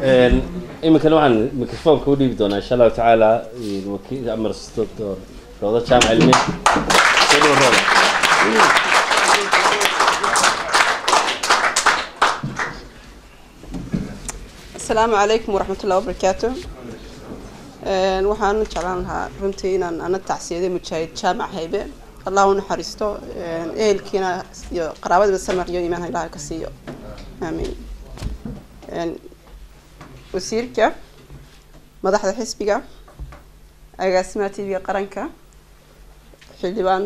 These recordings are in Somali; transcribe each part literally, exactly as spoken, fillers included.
إما كانوا عن ميكروفون كودي بدونا إن شاء الله تعالى الوكيل أمر الدكتور روضة جامعة علمية. السلام عليكم ورحمة الله وبركاته. waxaan jeclaan lahaa runtii inaan ana tacsiyeeyo mujaahid jaamac haybe Allahu naxariisto ehelkiina iyo qaraabada samar iyo iimaan Ilaahay ka siiyo aamin een wasiirka madaxda xisbiga agaasimaha T V qaranka xildhibaan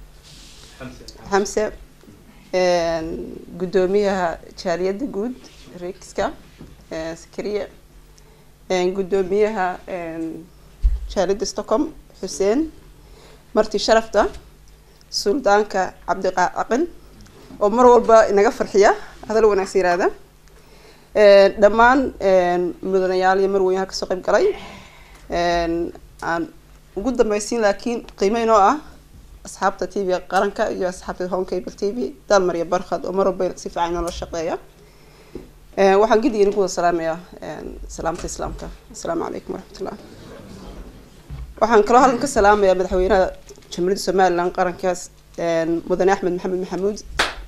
Hamse een gudoomiyaha jaaliyadda guud Reexka ee Sakariya een gudoomiyaha een jaaliyadda Stockholm Hussein marti sharafta suldaanka Cabdiqaaqil oo mar walba inaga farxiya hadal wanaagsan yiraahdo ee dhamaan een mudanayaal iyo marweynaha ka soo qayb galay een aan ugu dambaysiin laakiin qiimeyn oo ah asxaabta T V qaranka iyo asxaabta Home Cable T V dal mariya barxad oo mar walba si fiican oo la shaqeeya ee waxaan gidi inuu ku salaamaya een salaamta islaamka assalaamu alaykum warahmatullah waxaan kala halkan ka salaamaya madaxweynaha jamhuuriyadda Soomaaliland qarankaas een mudane Axmed Maxamed Maxamuud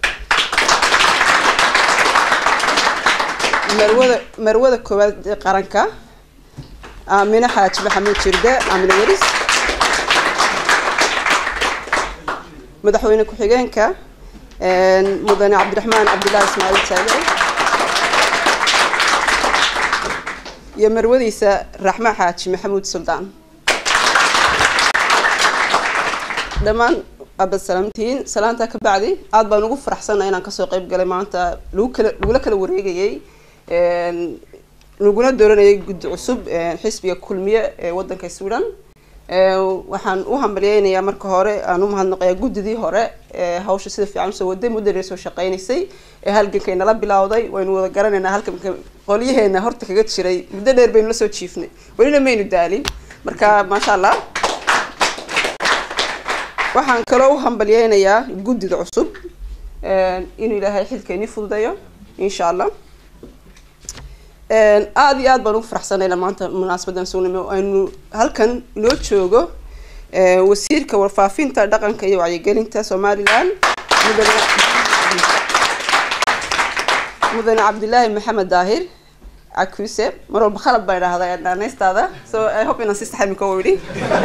marwada marwada koowaad ee qaranka Aamina Xaaji Maxamuud Jirde Aamina Waris madaxweyne ku xigeenka een mudane Cabdiraxmaan Cabdilaahi Ismaaciil Saale يا مروديسة رحمة حاج محمود سلطان دمان أبد سلامتين سلامتك بعدي عاد بنوقف فرح سنة أنا كسوق قريب قال ما أنت لو كل لو لك الورقة جاي نقول الدورة يجد عصب حسب كل مية ودن كسودان وحن وهم بلينا يا مرك هراء أنا مهن نقيا جود دي هراء هاوش السيد في عام سود مدرس وشقين السي هل كنا لب بلاودي وإنه قررنا إن هل كم قليه إن هرت كجت شري مدرس بين لسه تشيفني ولينا مين الدالين مركا ما شاء الله وحن كلو هم بلينا يا جود دي عصب إنه لها حل كني فضيا إن شاء الله aad iyo aad baan ugu faraxsanahay maanta munaasabaddan suugnimo aynu halkan loo joogo ee wasiirka warfaafinta dhaqanka iyo wacyigelinta Soomaaliland mudane Cabdilaahi Maxamed Daahir Akuse mar walba khalad baa yiraahdaa dhaanaystaada so I hope inaan si sax ah ku wadi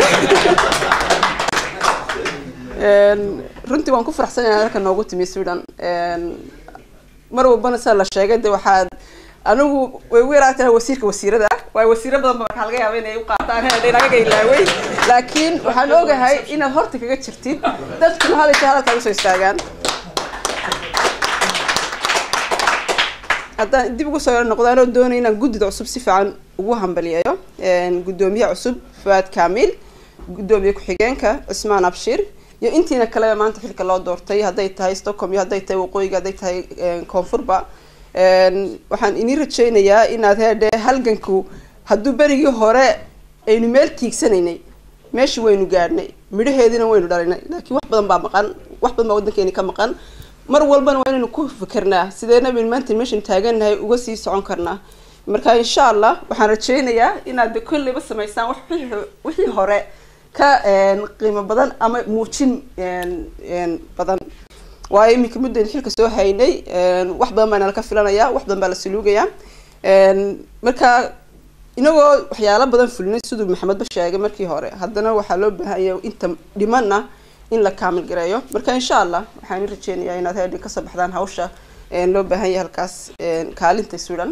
een runtii waan ku faraxsanahay halkan noogu timi Sweden een mar walba sa la sheegay waxaad أنا ويرات وسيرك وسيرة وسيرة بدل ما كان جاي بيني وقاطع هنا دينا جاي لاوي لكن وحنوجه هاي إن هرتك جت شرتين ده كل هذا الشهر كانوا سيستعجن حتى دي بقول صار نقدر ندوني إن جود عصب سفعان وهم بليايو إن جودومي عصب فات كامل جودومي كحجان كاسمه نبشر يا أنتي نكلم ما أنت في الكلام دورتي هدايت هاي ستوكم يا هدايت وقوي هدايت هاي كونفوربا waxaan inii rajaynayaa inaad heedhe halganku hadduu berigii hore aynu meel tiigsanaynay meeshii waynu gaadhnay midhaheedina waynu dhalinay laakiin wax badan baa maqan wax badan baa waddankeeni ka maqan mar walbana waa inaynu ku fikirnaa sideena bin maanta meeshan taagannahay uga sii socon karnaa marka insha Allah waxaan rajaynayaa inaad kulliba samaysaan wax wixii hore ka qiimo badan ama muujin badan waayo imika muddo xilka soo haynay een wax badan baan ka filanayaa wax badan baa la suluugayaa een marka inagoo waxyaalo badan fulinay sidoo Maxamed ba sheegay markii hore haddana waxa loo baahan yahay inta dhimanna in la kaamil gareeyo marka insha Allah waxaan rajeynayaa inaad heedi ka sabaxdaan hawsha een loo baahan yahay halkaas een kaalinta Sweden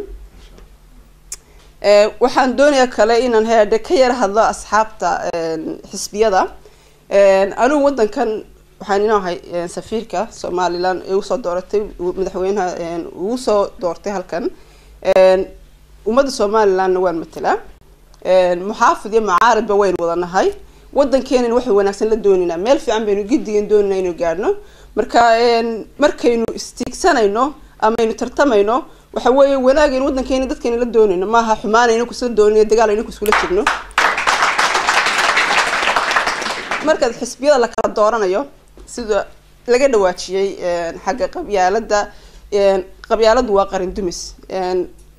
ee waxaan doonayaa kale inaan heedi ka yar hadlo asxaabta een xisbiyada een anu wadankan waxaan inahay safiirka Soomaaliland ee uu soo dooratay madaxweynaha ee uu soo doortay halkan ee ummadda Soomaaliland waan matala ee muxaafid iyo mucaarad ba weyn wadanahay wadankeena wax wanaagsan la doonina meel fiican baynu gidigan doonina inuu gaarno marka ee markaynu istiigsanayno ama aynu tartamayno waxa weeye wanaageen wadankeena dadkeena la doonina maaha xumaanayna ku soo doonina dagaal aynu ku isku la jirno marka xisbiyada la kala dooranayo sida laga dhawaajiyay xagga qabyaalada qabyaaladu waa qarin dumis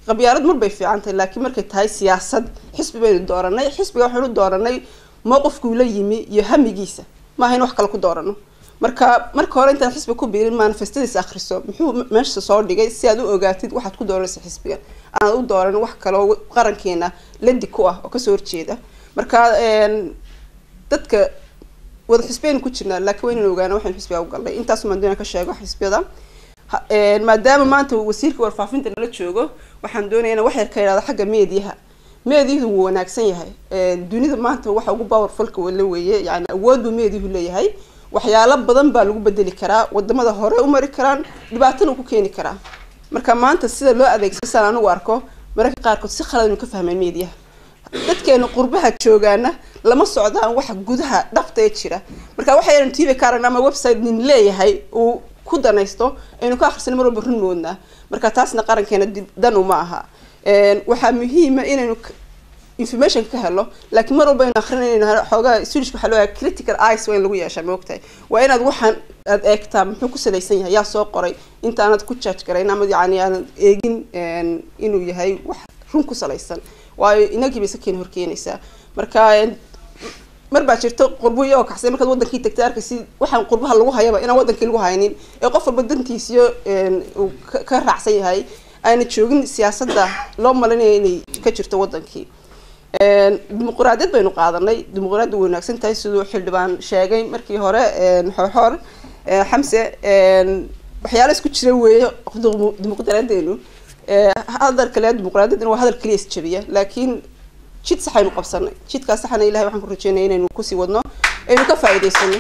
qabyaalad mar bay fiican tahay laakiin markay tahay siyaasad xisbi baynu dooranay xisbiga waxaynu dooranay mowqifku la yimi iyo hamigiisa ma ahayn wax kale ku doorano marka marka hore intaan xisbi ku biirin manifestadiisa akhriso muxuu meesha soo dhigay si aad u ogaatid waxaad ku dooranayso xisbiga aan u dooran wax kale oo qarankeena ladi ku ah oo ka soo horjeeda marka een dadka wada xisbeen ku jirna laakiin waynu ogaana waxaan xisbiga u galnay intaas ma doonaa ka sheego xisbiyada een maadaama maanta wasiirka warfaafinta la joogo waxaan doonayaa wax yar ka yiraahdo xagga meediyaha meediyahu wuu wanaagsan yahay een dunida maanta waxa ugu powerful-ka wala weeye yani awood buu meediyahu leeyahay waxyaalo badan baa lagu bedeli karaa wadamada hore u mari karaan dhibaatana ku keeni karaa marka maanta sida loo adeegsan anigu arko mararka qaarkood si khalad inu ka fahmay meediyaha dadkeena qurbaha joogaana lama socdaan wax gudaha dhabta ee jira marka waxa yaran T V kaarana ama website nin leeyahay uu ku danaysto inuu ka akhrisan mar walba run moodna marka taasna qarankeena dan uma aha een waxa muhiim ah inaynu information ka helo laakiin mar walba in akhrinayna xogaa Swedish waxa loo yahay critical eyes waa in lagu yeeshaa moogtay waa inaad waxaan aad eegtaa muxuu ku salaysan yahay yaa soo qoray intaanad ku judge gareyn ama yani aan eegin inuu yahay wax run ku salaysan waayo inagii bay sakeen horkeenaysaa marka mar baa jirto qurbiyo oo kaxsay markaad wadankii tagtay arkaysi waxaan qurbaha lagu hayaba inaan wadankii lagu haynin ee qof walba dantiisiyo uu ka raacsan yahay ayna joogin siyaasadda loo malinayo inay ka jirto wadankii een dimuqraadiyad baynu qaadanay dimuqraadiyadu wanaagsan tahay sidoo xildhibaan sheegay markii hore een xoor xamse een waxyaalo isku jira weeyo dimuqraadiyadeenu ee hadal kale dimuqraadiyaduna waa hadal kaliya isjabiya laakiin jid sax aynu qabsanay jidkaas saxana ilaahay waxaan ku rajeynayaa inaynu ku sii wadno aynu ka faa'iideysano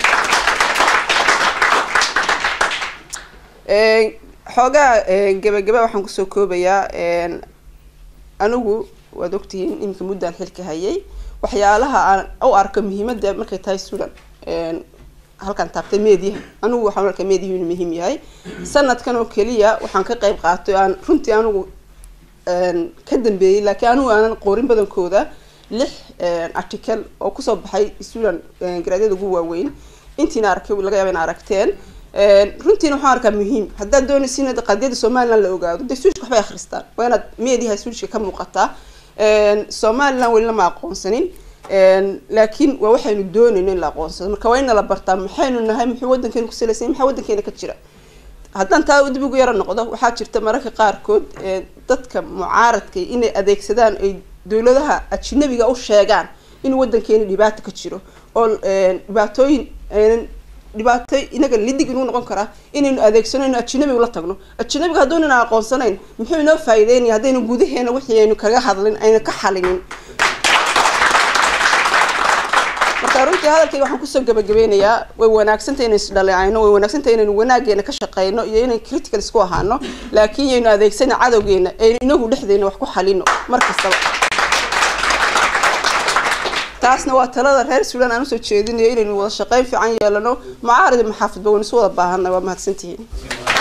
ee xogaa gabagaba waxaan ku soo koobayaa een anigu waad ogtihiin imka muddaan xilka hayay waxyaalaha aan u arko muhiimadda markay tahay Suudaan een halkan taabtay meediyaha anigu waxaan arkaa meediyaha inuu muhiim yahay sanadkan oo kaliya waxaan ka qayb qaatay aan runtii anigu een ka dambeeyay laakiin anigu aanan qorin badankooda lix article oo ku soo baxay Suudaan garaadada ugu waaweyn intiina arkay laga yaabaa in aragteen een runtiina waxaan arkaa muhiim hadda doonaysiin in qadiyada Soomaaliland la ogaado dasuushka waxbay akhristaan waa inaad meediyaha Suudishka ka muuqataa een Soomaaliland wali lama aqoonsanin een laakiin waa waxaynu doonayno in la aqoonsado marka waa in la bartaa maxaynu nahay muxuu wadankeena ku salaysan maxaa wadankeena ka jira haddaan taa dib ugu yara noqdo waxaa jirta mararka qaarkood dadka mucaaradka inay adeegsadaan ay dawladaha ajnabiga u sheegaan in wadankeena dhibaato ka jiro oo dhibaatooyin dhibaato inaga lidig inuu noqon karaa inaynu adeegsano in ajnabiga la tagno ajnabiga hadduu inaan aqoonsanayn muxuu inoo faa'iideynaya haddaynu gudaheena wixii aynu kaga hadlin aynu ka xalinin marka runtii hadalkayga waxaan ku soo gabagabeynayaa way wanaagsan tahay inaynu isdhaleecayno way wanaagsan tahay inaynu wanaageena ka shaqeyno iyo inaynu critical isku ahaano laakiin aynu adeegsano cadawgeena aynu inagu dhexdeena wax ku xalino markastaba taasna waa talada reer Suudaan aan u soo jeedinayo inaynu wada shaqeyn fiican yeelano mucaarad maxaafid baa waynu soo wada baahannahay waa mahadsantihiin